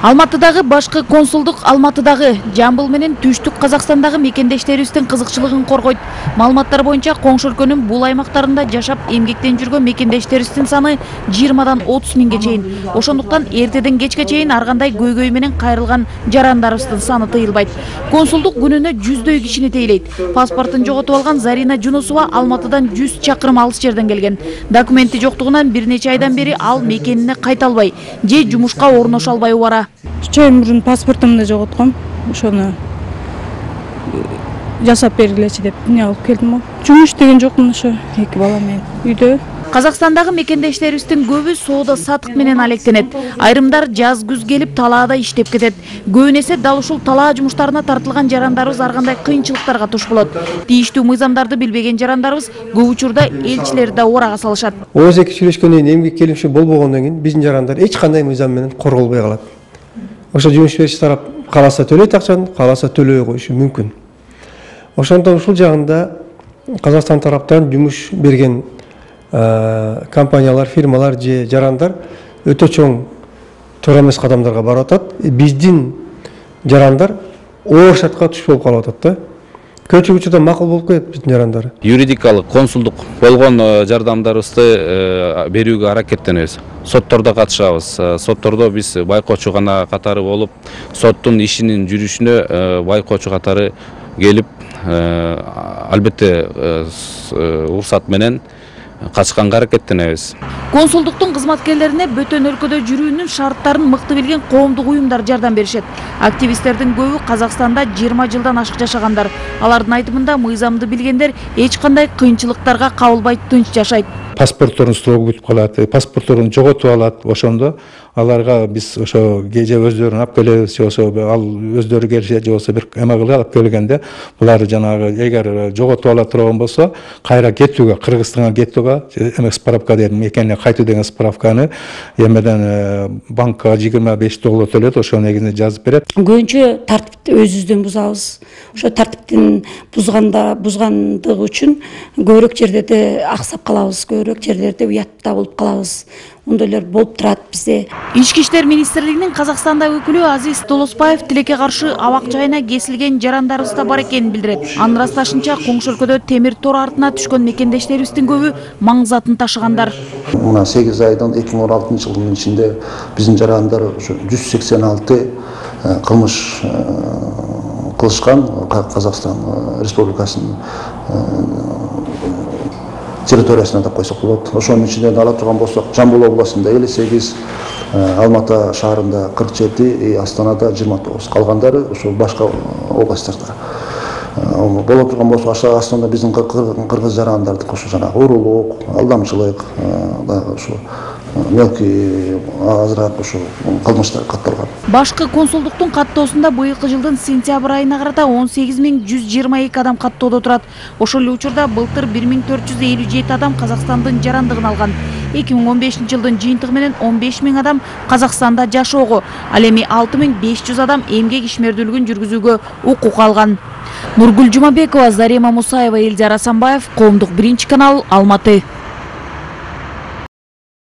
Алматыдагы башкы консулдук Алматыдагы, Жамбыл менен Түштүк Казакстандагы мекендештерибиздин кызыкчылыгын коргойт. Маалыматтар боюнча коңшу өлкөнүн бул аймактарында жашап эмгектен жүргөн мекендештерибиздин саны 20дан 30 миңге чейин. Ошондуктан эртеден кечке чейин ар кандай көйгөй менен кайрылган жарандарыбыздын саны тыйылбайт. Консулдук күнүнө 100дөй кишини тейлейт. Паспортун жоготуп алган Зарина Жунусова Алматыдан 100 чакырым алыс жерден келген. Документи жоктугунан бир нече айдан бери ал мекенине кайта албай, же жумушка орноша албай бара. 3 ай мурун паспортумду жоготком. Ошону жасап бергилечи деп не алып келдим. Жумуш иштеген жокмун ошо 2 бала менен үйдө. Казакстандагы мекендештерибиздин көбү соода сатык менен алектенет. Айрымдар жаз күз келип талаада иштеп кетет. Көбүнесе дал ушул талаа жумуштарына тартылган жарандарыбыз ар кандай кыйынчылыктарга туш болот. Тийиштүү мыйзамдарды билбеген жарандарыбыз көп учурда элчилерди да орага салышат. Өзеки сүйлөшкөндөн кийин эмгек келишим болбогондон кийин биздин жарандар эч кандай мыйзам менен корголбой калат. Ошо жумуш берүүчү тарап кааласа төлөйт акчаны, кааласа төлөбөй коюшу мүмкүн. Ошондон ушул жагында Казакстан тараптан жумуш берген компаниялар, фирмалар же жарандар өтө чоң туура эмес кадамдарга барып атат. Биздин жарандар оор шартка туш болуп калып атат да. Көчүк учурда макул болуп коет биздин жарандар. Юридикалык, консулдук болгон жардамдарыбызды берүүгө аракеттенебиз. Соттордо катышабыз. Соттордо биз байкоочу гана катары болуп, соттун ишинин жүрүшүнө байкоочу катары келип, албетте уруксат менен катышканга аракеттенебиз. Консулдуктун кызматкерлерине бөтөн өлкөдө жүрүүнүн шарттарын мыкты билген коомдук уюмдар жардам беришет. Активисттердин көбү Казакстанда 20 жылдан ашык жашагандар. Алардын айтымында мыйзамды билгендер эч кандай кыйынчылыктарга кабылбай тынч жашайт. Паспортторун строго күтүп калат, паспортторун жоготуп алат. Ошондо аларга биз ошо же өздөрүн алып келебиз, же ал өздөрү келиши, же болсо бир эме кылып алып келгенде булар жанагы эгер жоготуп ала турган болсо, кайра кетүүгө, Кыргызстанга кетүүгө, эме справка деген мекенине кайтуу деген справканы эмеден банкка 25 доллар төлөйт, ошо негизинде жазып берет. Көбүнчө тартипти өзүбүздөн бузабыз. Ошо тартиптин бузгандыгы үчүн көбүрөөк жерлерде аксап калабыз, көбүрөөк жерлерде уятта болуп калабыз. Ондойлор болуп турат бизде. Ички иштер министрлигинин Казакстанда өкүлү Азиз Толоспаев тилекке каршы абак жайына кесилген жарандарыбыз да бар экенин билдирет. Анын ырасташынча коңшу өлкөдө темир тор артына түшкөн мекендештерибиздин көбү маң затын ташыгандар. Мына 8 айдан 2016 жылдын ичинде биздин жарандар 186 кылмыш кылышкан Казакстан Республикасынын территориясына деп койсок болот. Ошонун ичинде ала турган болсок, Жамбыл областында 58, Алматы шаарында 47, Астанада 29. Калгандары ошо башка областтарда. Боло турган болсо, Астанада биздин кыргыз жарандардык ошо жана уруулук, алдамчылык, ошо мелкий азыраак ошо кылмыштар катталган. Башкы консулдуктун каттоосунда быйылкы жылдын сентябрь айына карата 18122 адам каттоодо турат. Ошол эле учурда былтыр 1457 адам Казакстандын жарандыгын алган. 2015 жылдын жыйынтыгы менен 15000 адам Казакстанда жашоого, ал эми 6500 адам эмгек ишмердүүлүгүн жүргүзүүгө укук алган. Нургүл Жумабекова, Зарема Мусаева, Элдер Асанбаев, Коомдук 1 канал, Алматы.